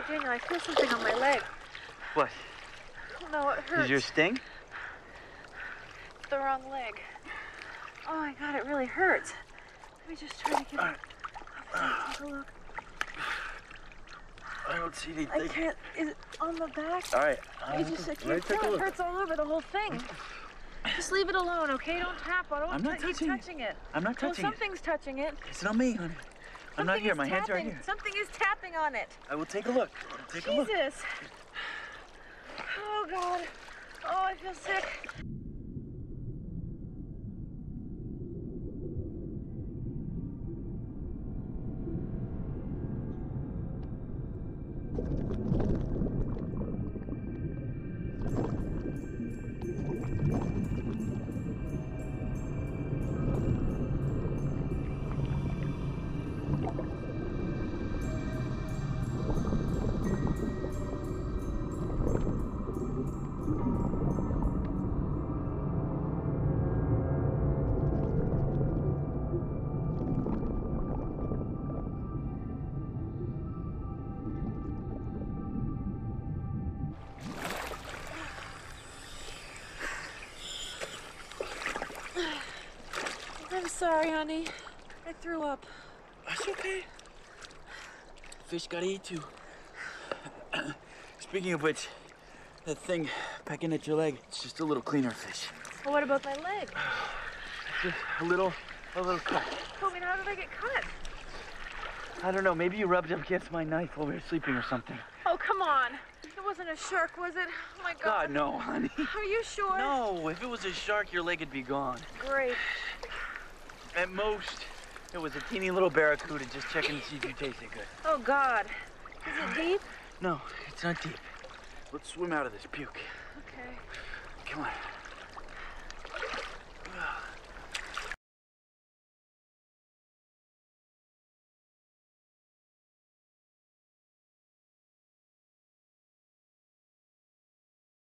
Daniel, I feel something on my leg. What? Oh no, it hurts. Is your sting? It's the wrong leg. Oh my God, it really hurts. Let me just try to get it. Take a look. I don't see anything. I can't. Is it on the back? All right. I can't feel it. It hurts all over the whole thing. Just leave it alone, okay? Don't tap on it. I'm not keep touching it. I'm not touching it. Something's touching it. It's not me, honey. I'm not here. My hands are right here. Something is tapping on it. I will take a look. Take a look. Jesus. Oh God. Oh, I feel sick. I'm sorry, honey. I threw up. That's okay. Fish gotta eat too. Speaking of which, that thing pecking at your leg, it's just a little cleaner fish. Well, what about my leg? Just a little cut. I mean, how did I get cut? I don't know, maybe you rubbed up against my knife while we were sleeping or something. Oh, come on. It wasn't a shark, was it? Oh my God. God, no, honey. Are you sure? No, if it was a shark, your leg would be gone. Great. At most, it was a teeny little barracuda just checking to see if you tasted good. Oh God. Is it deep? No, it's not deep. Let's swim out of this puke. Okay. Come on.